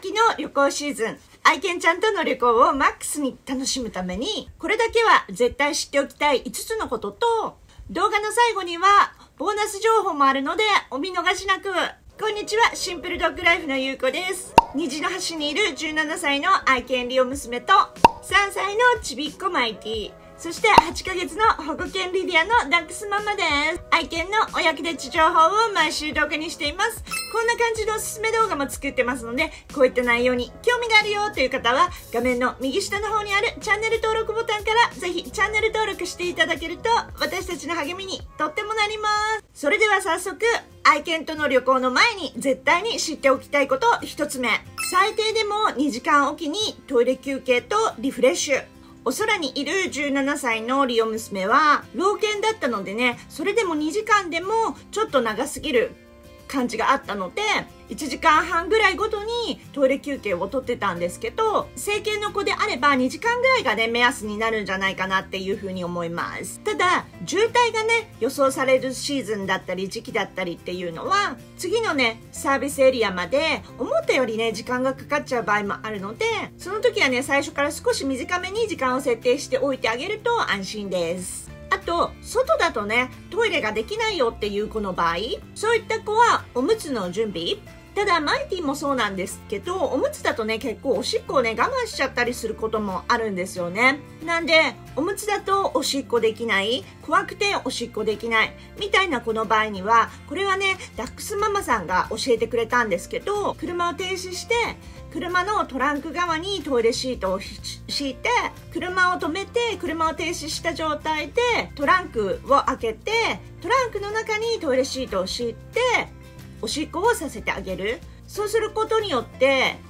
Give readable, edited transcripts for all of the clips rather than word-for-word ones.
秋の旅行シーズン、愛犬ちゃんとの旅行をマックスに楽しむために、これだけは絶対知っておきたい5つのことと、動画の最後にはボーナス情報もあるのでお見逃しなく。こんにちは、シンプルドッグライフのゆうこです。虹の端にいる17歳の愛犬リオ娘と3歳のちびっこマイティ、そして8ヶ月の保護犬リディアのダックスママです。愛犬のお役立ち情報を毎週動画にしています。こんな感じのおすすめ動画も作ってますので、こういった内容に興味があるよという方は画面の右下の方にあるチャンネル登録ボタンからぜひチャンネル登録していただけると私たちの励みにとってもなります。それでは早速、愛犬との旅行の前に絶対に知っておきたいこと1つ目。最低でも2時間おきにトイレ休憩とリフレッシュ。お空にいる17歳のリオ娘は老犬だったのでね、それでも2時間でもちょっと長すぎる感じがあったので、1時間半ぐらいごとにトイレ休憩をとってたんですけど、成犬の子であれば2時間ぐらいがね目安になるんじゃないかなっていうふうに思います。ただ渋滞がね予想されるシーズンだったり時期だったりっていうのは、次のねサービスエリアまで思ったよりね時間がかかっちゃう場合もあるので、その時はね最初から少し短めに時間を設定しておいてあげると安心です。あと、外だとね、トイレができないよっていう子の場合、そういった子はおむつの準備。ただ、マイティもそうなんですけど、おむつだとね、結構おしっこをね、我慢しちゃったりすることもあるんですよね。なんで、おむつだとおしっこできない、怖くておしっこできない、みたいな子の場合には、これはね、ダックスママさんが教えてくれたんですけど、車を停止して、車のトランク側にトイレシートを敷いて、車を止めて、車を停止した状態でトランクを開けて、トランクの中にトイレシートを敷いておしっこをさせてあげる。そうすることによって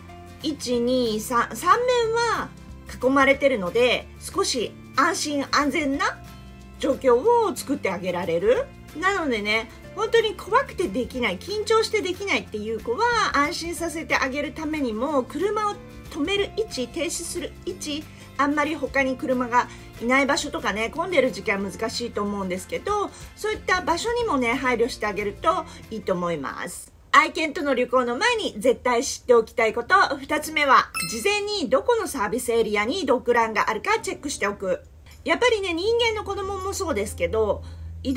1、2、3面は囲まれてるので、少し安心安全な状況を作ってあげられる。なのでね、本当に怖くてできない、緊張してできないっていう子は安心させてあげるためにも、車を止める位置、停止する位置、あんまり他に車がいない場所とかね、混んでる時期は難しいと思うんですけど、そういった場所にもね配慮してあげるといいと思います。愛犬との旅行の前に絶対知っておきたいこと2つ目は、事前にどこのサービスエリアにドッグランがあるかチェックしておく。やっぱりね、人間の子供もそうですけど、移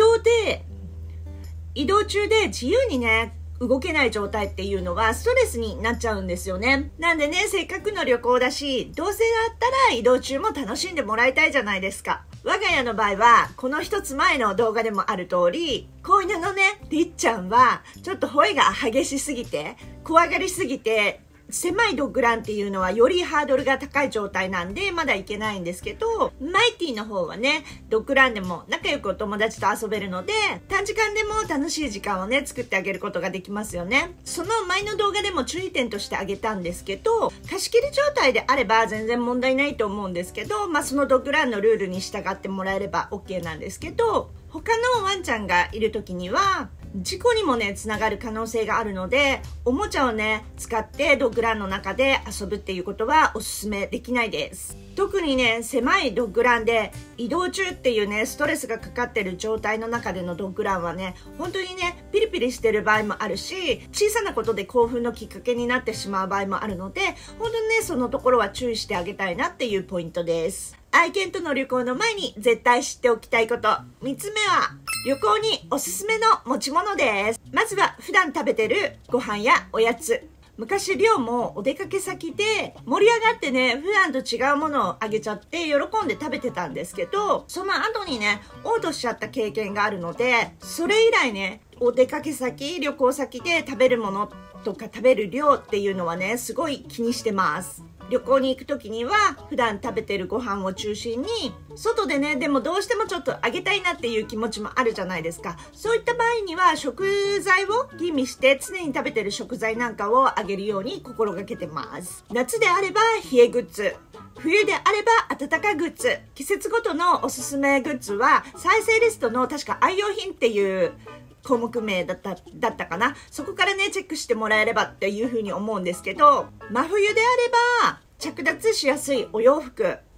動中で自由にね動けない状態っていうのはストレスになっちゃうんですよね。なんでね、せっかくの旅行だし、どうせだったら移動中も楽しんでもらいたいじゃないですか。我が家の場合はこの一つ前の動画でもある通り、子犬のねりっちゃんはちょっと吠えが激しすぎて、怖がりすぎて、狭いドッグランっていうのはよりハードルが高い状態なんでまだ行けないんですけど、マイティの方はねドッグランでも仲良くお友達と遊べるので、短時間でも楽しい時間をね作ってあげることができますよね。その前の動画でも注意点としてあげたんですけど、貸し切り状態であれば全然問題ないと思うんですけど、そのドッグランのルールに従ってもらえれば OK なんですけど、他のワンちゃんがいる時には事故にもねつながる可能性があるので、おもちゃをね使ってドッグランの中で遊ぶっていうことはおすすめできないです。特にね狭いドッグランで移動中っていうねストレスがかかってる状態の中でのドッグランはね、本当にねピリピリしてる場合もあるし、小さなことで興奮のきっかけになってしまう場合もあるので、本当にねそのところは注意してあげたいなっていうポイントです。愛犬との旅行の前に絶対知っておきたいこと3つ目は、旅行におすすめの持ち物です。まずは普段食べてるご飯やおやつ。昔リオもお出かけ先で盛り上がってね、普段と違うものをあげちゃって喜んで食べてたんですけど、その後にね嘔吐しちゃった経験があるので、それ以来ねお出かけ先、旅行先で食べるものとか食べる量っていうのはねすごい気にしてます。旅行に行く時には普段食べてるご飯を中心に、外でねでもどうしてもちょっとあげたいなっていう気持ちもあるじゃないですか。そういった場合には食材を吟味して常に食べてる食材なんかをあげるように心がけてます。夏であれば冷えグッズ、冬であれば暖かグッズ、季節ごとのおすすめグッズは再生リストの確か愛用品っていう項目名だったかな。そこからねチェックしてもらえればっていうふうに思うんですけど、真冬であれば着脱しやすいお洋服、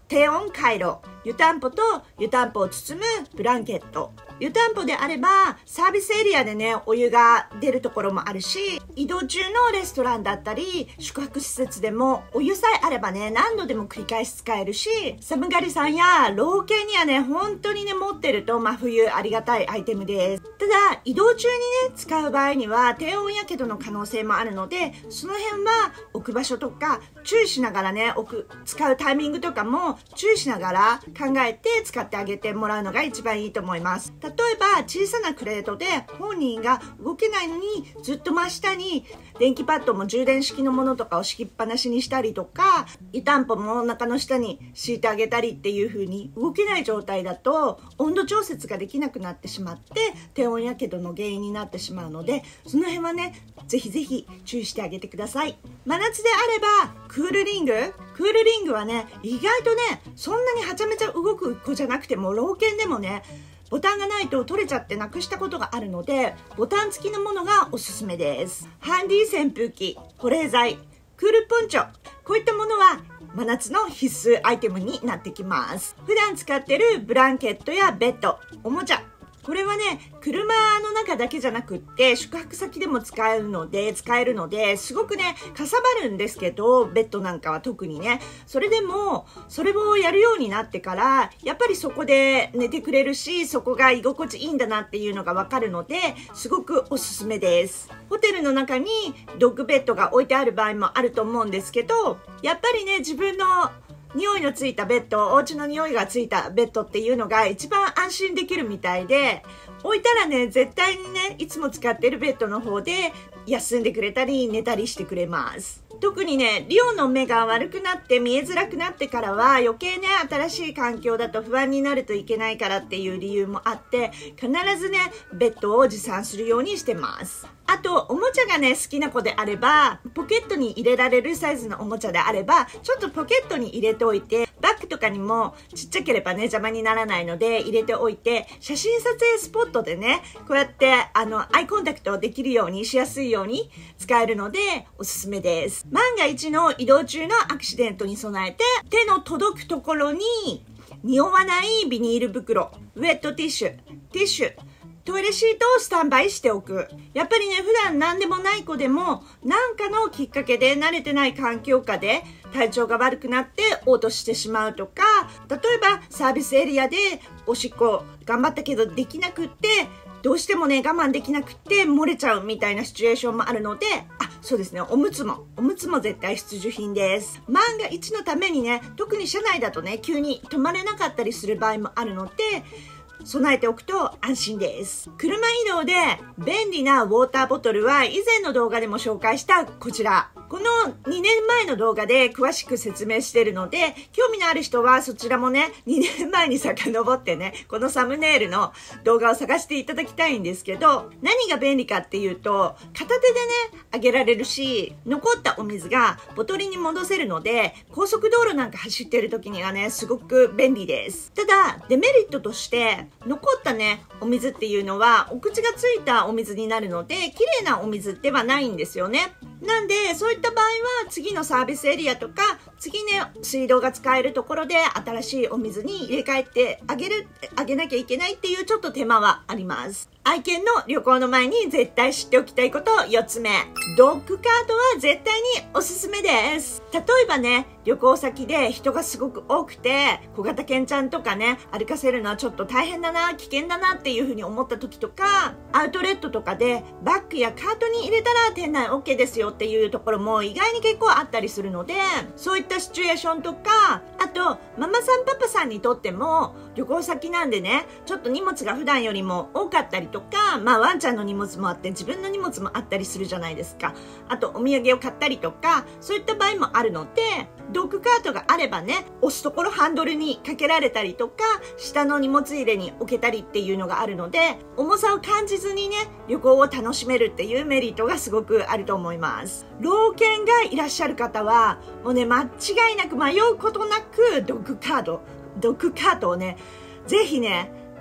低温回路、湯たんぽと湯たんぽを包むブランケット。湯たんぽであればサービスエリアでねお湯が出るところもあるし、移動中のレストランだったり宿泊施設でもお湯さえあればね何度でも繰り返し使えるし、寒がりさんや老犬にはね本当にね持ってると真冬ありがたいアイテムです。ただ移動中にね使う場合には低温やけどの可能性もあるので、その辺は置く場所とか注意しながらね使うタイミングとかも注意しながら考えて使ってあげてもらうのが一番いいと思います。例えば小さなクレートで本人が動けないのにずっと真下に電気パッドも充電式のものとかを敷きっぱなしにしたりとか、湯たんぽもお腹の下に敷いてあげたりっていう風に動けない状態だと温度調節ができなくなってしまって低温やけどの原因になってしまうので、その辺はねぜひぜひ注意してあげてください。真夏であればクールリングはね意外とねそんなにはちゃめちゃ動く子じゃなくても老犬でもねボタンがないと取れちゃってなくしたことがあるので、ボタン付きのものがおすすめです。ハンディ扇風機、保冷剤、クールポンチョ、こういったものは真夏の必須アイテムになってきます。普段使ってるブランケットやベッド、おもちゃ、これはね車の中だけじゃなくって宿泊先でも使えるのですごくねかさばるんですけど、ベッドなんかは特にね、それでもそれをやるようになってからやっぱりそこで寝てくれるし、そこが居心地いいんだなっていうのがわかるので、すごくおすすめです。ホテルの中にドッグベッドが置いてある場合もあると思うんですけど、やっぱりね自分の匂いのついたベッド、お家の匂いがついたベッドっていうのが一番安心できるみたいで、置いたらね絶対にねいつも使ってるベッドの方で休んでくれたり寝たりしてくれます。特にねリオの目が悪くなって見えづらくなってからは余計ね新しい環境だと不安になるといけないからっていう理由もあって、必ずねベッドを持参するようにしてます。あとおもちゃがね好きな子であればポケットに入れられるサイズのおもちゃであればちょっとポケットに入れておいて、バッグとかにもちっちゃければね邪魔にならないので入れておいて、写真撮影スポットでねこうやってアイコンタクトできるようにしやすいように使えるのでおすすめです。万が一の移動中のアクシデントに備えて手の届くところに匂わないビニール袋、ウェットティッシュ、トイレシートをスタンバイしておく。やっぱりね普段何でもない子でも何かのきっかけで慣れてない環境下で体調が悪くなって嘔吐してしまうとか、例えばサービスエリアでおしっこ頑張ったけどできなくって、どうしてもね我慢できなくって漏れちゃうみたいなシチュエーションもあるので、そうですね、おむつも絶対必需品です。万が一のためにね、特に車内だとね急に止まれなかったりする場合もあるので備えておくと安心です。車移動で便利なウォーターボトルは以前の動画でも紹介したこちら。この2年前の動画で詳しく説明しているので、興味のある人はそちらもね、2年前に遡ってね、このサムネイルの動画を探していただきたいんですけど、何が便利かっていうと、片手でね、あげられるし、残ったお水がボトルに戻せるので、高速道路なんか走ってる時にはね、すごく便利です。ただ、デメリットとして、残ったね、お水っていうのは、お口がついたお水になるので、綺麗なお水ではないんですよね。なんで、そういった場合は、次のサービスエリアとか、次ね、水道が使えるところで、新しいお水に入れ替えてあげなきゃいけないっていうちょっと手間はあります。愛犬の旅行の前に絶対知っておきたいこと4つ目。ドッグカートは絶対におすすめです。例えばね、旅行先で人がすごく多くて、小型犬ちゃんとかね、歩かせるのはちょっと大変だな、危険だなっていうふうに思った時とか、アウトレットとかでバッグやカートに入れたら店内 OK ですよっていうところも意外に結構あったりするので、そういったシチュエーションとか、あと、ママさんパパさんにとっても旅行先なんでね、ちょっと荷物が普段よりも多かったりとか、ワンちゃんの荷物もあって自分の荷物もあったりするじゃないですか。あとお土産を買ったりとか、そういった場合もあるので、ドッグカートがあればね、押すところハンドルにかけられたりとか、下の荷物入れに置けたりっていうのがあるので、重さを感じずにね、旅行を楽しめるっていうメリットがすごくあると思います。老犬がいらっしゃる方は、もうね、間違いなく迷うことなくドッグカートをね、ぜひね、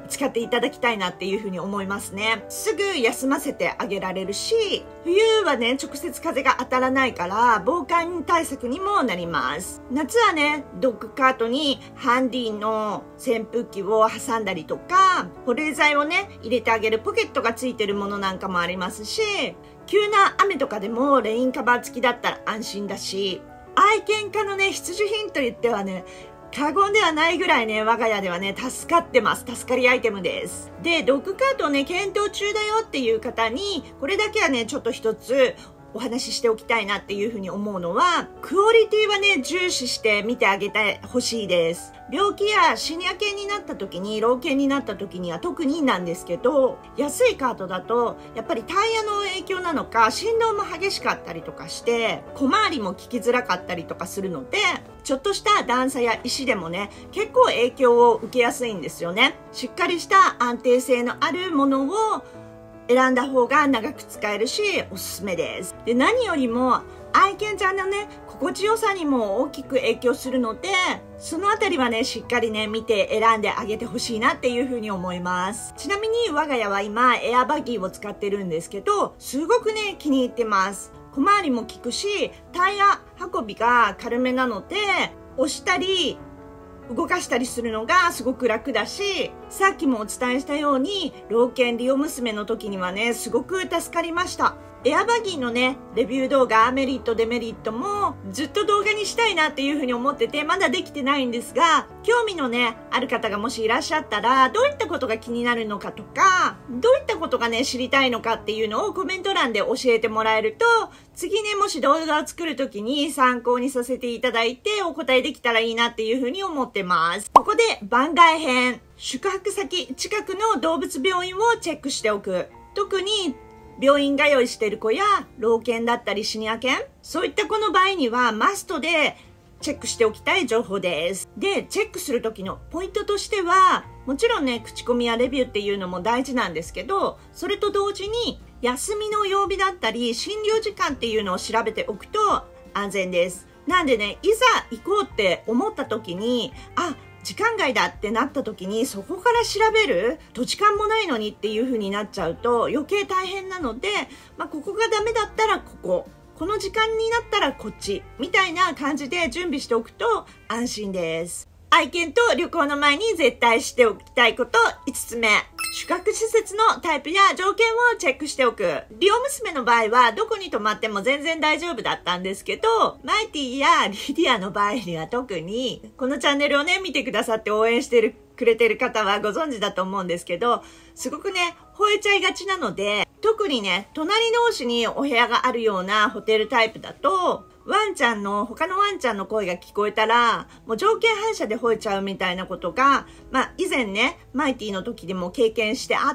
使っていただきたいなっていうふうに思いますね。すぐ休ませてあげられるし、冬はね、直接風が当たらないから防寒対策にもなります。夏はね、ドッグカートにハンディの扇風機を挟んだりとか、保冷剤をね、入れてあげるポケットがついてるものなんかもありますし、急な雨とかでもレインカバー付きだったら安心だし、愛犬家のね、必需品と言ってはね、過言ではないぐらいね、我が家ではね、助かってます。助かりアイテムです。で、ドッグカートをね、検討中だよっていう方に、これだけはね、ちょっと一つお話ししておきたいなっていうふうに思うのは、クオリティはね、重視して見てあげてほしいです。病気やシニア犬になった時に、老犬になった時には特になんですけど、安いカートだと、やっぱりタイヤの影響なのか、振動も激しかったりとかして、小回りも効きづらかったりとかするので、ちょっとした段差や石でもね、結構影響を受けやすいんですよね。しっかりした安定性のあるものを選んだ方が長く使えるし、おすすめです。で、何よりも愛犬ちゃんのね、心地よさにも大きく影響するので、そのあたりはね、しっかりね、見て選んであげてほしいなっていうふうに思います。ちなみに我が家は今エアバギーを使ってるんですけど、すごくね、気に入ってます。小回りも効くし、タイヤ運びが軽めなので、押したり動かしたりするのがすごく楽だし、さっきもお伝えしたように、老犬リオ娘の時にはね、すごく助かりました。エアバギーのね、レビュー動画、メリット、デメリットもずっと動画にしたいなっていうふうに思ってて、まだできてないんですが、興味のね、ある方がもしいらっしゃったら、どういったことが気になるのかとか、どういったことがね、知りたいのかっていうのをコメント欄で教えてもらえると、次ね、もし動画を作るときに参考にさせていただいてお答えできたらいいなっていうふうに思ってます。ここで番外編。宿泊先近くの動物病院をチェックしておく。特に病院通いしてる子や老犬だったりシニア犬、そういった子の場合にはマストでチェックしておきたい情報です。で、チェックする時のポイントとしては、もちろんね、口コミやレビューっていうのも大事なんですけど、それと同時に休みの曜日だったり診療時間っていうのを調べておくと安全です。なんでね、いざ行こうって思った時に、時間外だってなった時にそこから調べる土地勘もないのにっていう風になっちゃうと余計大変なので、ここがダメだったらこの時間になったらこっちみたいな感じで準備しておくと安心です。愛犬と旅行の前に絶対しておきたいこと5つ目。宿泊施設のタイプや条件をチェックしておく。リオ娘の場合はどこに泊まっても全然大丈夫だったんですけど、マイティやリディアの場合には特に、このチャンネルをね、見てくださって応援してくれてる方はご存知だと思うんですけど、すごくね、吠えちゃいがちなので、特にね、隣同士にお部屋があるようなホテルタイプだと、他のワンちゃんの声が聞こえたら、もう条件反射で吠えちゃうみたいなことが、以前ね、マイティの時でも経験してあって、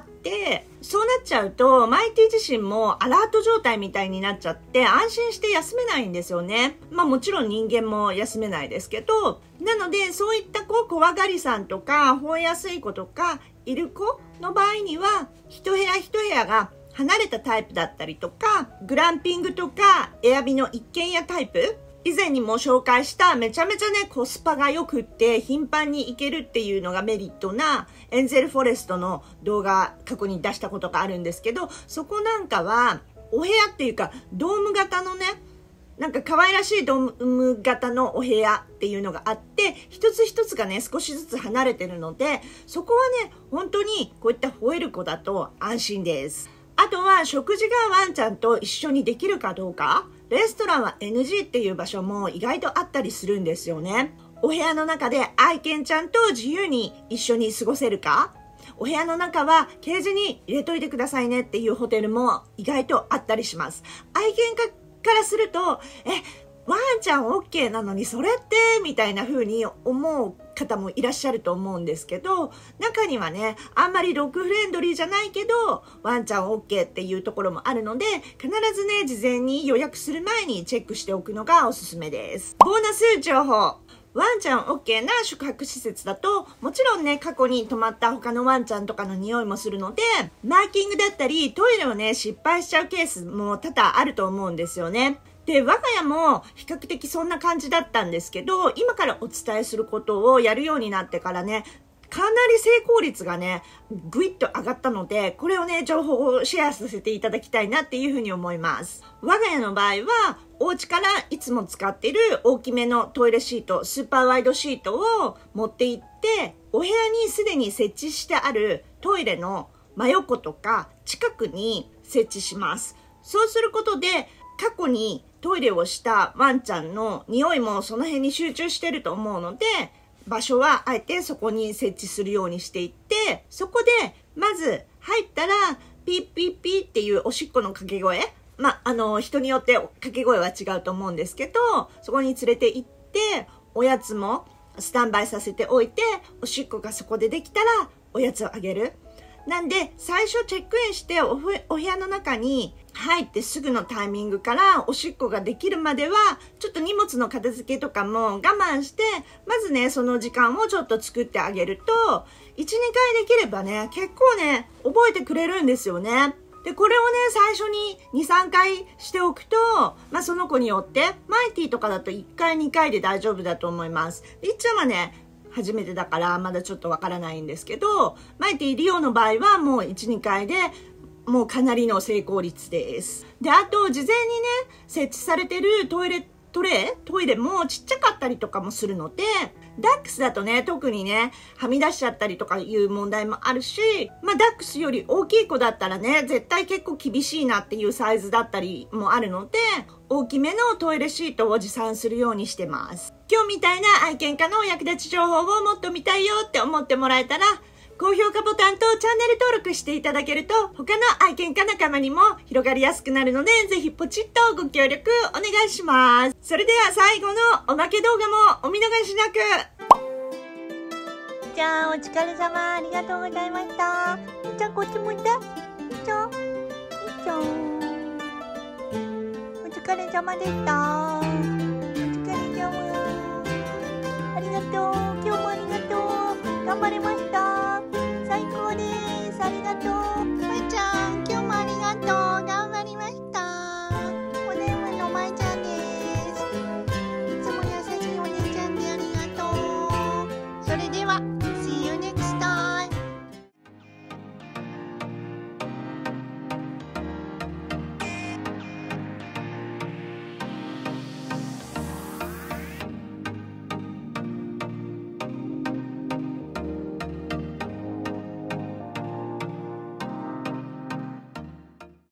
そうなっちゃうと、マイティ自身もアラート状態みたいになっちゃって、安心して休めないんですよね。もちろん人間も休めないですけど、なので、そういった怖がりさんとか、吠えやすい子とか、いる子の場合には、一部屋一部屋が、離れたタイプだったりとか、グランピングとかエアビの一軒家タイプ、以前にも紹介しためちゃめちゃねコスパが良くって頻繁に行けるっていうのがメリットなエンゼルフォレストの動画過去に出したことがあるんですけど、そこなんかはお部屋っていうかドーム型のね、なんか可愛らしいドーム型のお部屋っていうのがあって、一つ一つがね少しずつ離れてるので、そこはね本当にこういった吠える子だと安心です。あとは食事がワンちゃんと一緒にできるかどうか。レストランは NG っていう場所も意外とあったりするんですよね。お部屋の中で愛犬ちゃんと自由に一緒に過ごせるか。お部屋の中はケージに入れといてくださいねっていうホテルも意外とあったりします。愛犬家からすると、ワンちゃん OK なのにそれってみたいな風に思う方もいらっしゃると思うんですけど、中にはね、あんまりドッグフレンドリーじゃないけど、ワンちゃん OK っていうところもあるので、必ずね、事前に予約する前にチェックしておくのがおすすめです。ボーナス情報。ワンちゃん OK な宿泊施設だと、もちろんね、過去に泊まった他のワンちゃんとかの匂いもするので、マーキングだったり、トイレをね、失敗しちゃうケースも多々あると思うんですよね。で、我が家も比較的そんな感じだったんですけど、今からお伝えすることをやるようになってからね、 かなり成功率がね、ぐいっと上がったので、これをね、情報をシェアさせていただきたいなっていうふうに思います。我が家の場合は、お家からいつも使っている大きめのトイレシート、スーパーワイドシートを持って行って、お部屋にすでに設置してあるトイレの真横とか近くに設置します。そうすることで、過去にトイレをしたワンちゃんの匂いもその辺に集中してると思うので、場所はあえてそこに設置するようにしていって、そこでまず入ったらピッピッピッっていうおしっこの掛け声、人によって掛け声は違うと思うんですけど、そこに連れて行っておやつもスタンバイさせておいて、おしっこがそこでできたらおやつをあげる。なんで最初チェックインしてお部屋の中に入ってすぐのタイミングからおしっこができるまではちょっと荷物の片付けとかも我慢して、まずねその時間をちょっと作ってあげると 1,2 回できればね結構ね覚えてくれるんですよね。でこれをね最初に 2,3 回しておくと、その子によってマイティとかだと1回2回で大丈夫だと思います。いっちゃんはね初めてだからまだちょっとわからないんですけど、マイティリオの場合はもう 1,2 回でもうかなりの成功率です。で、あと事前にね設置されてるトイレもちっちゃかったりとかもするので、ダックスだとね特にねはみ出しちゃったりとかいう問題もあるし、ダックスより大きい子だったらね絶対結構厳しいなっていうサイズだったりもあるので、大きめのトイレシートを持参するようにしてます。今日みたいな愛犬家のお役立ち情報をもっと見たいよって思ってもらえたら、高評価ボタンとチャンネル登録していただけると他の愛犬家仲間にも広がりやすくなるので、ぜひポチッとご協力お願いします。それでは最後のおまけ動画もお見逃しなく。 じゃあお疲れ様、ありがとうございました。いっちゃんこっち向いて。いっちゃん。お疲れ様でした。